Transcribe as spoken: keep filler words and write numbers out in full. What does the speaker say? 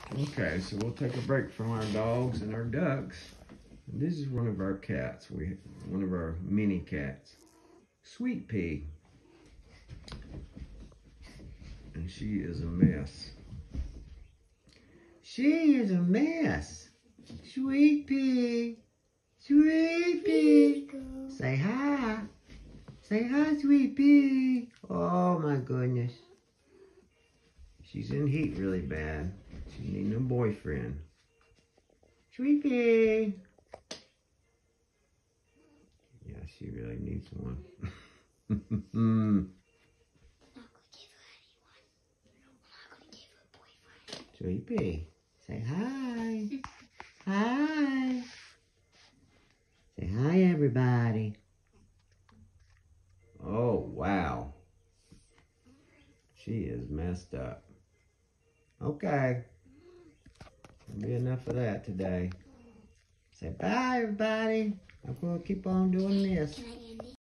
Okay, so we'll take a break from our dogs and our ducks. This is one of our cats. We one of our mini cats, Sweet Pea, and she is a mess. She is a mess. Sweet Pea, Sweet Pea. Say hi. Say hi, Sweet Pea. Oh my goodness. She's in heat really bad. She needs a boyfriend. Sweet Pea. Yeah, she really needs one. Sweet Pea, say hi. Hi. Say hi, everybody. Oh, wow. She is messed up. Okay. That'll be enough of that today. Say bye, everybody. I'm going to keep on doing this.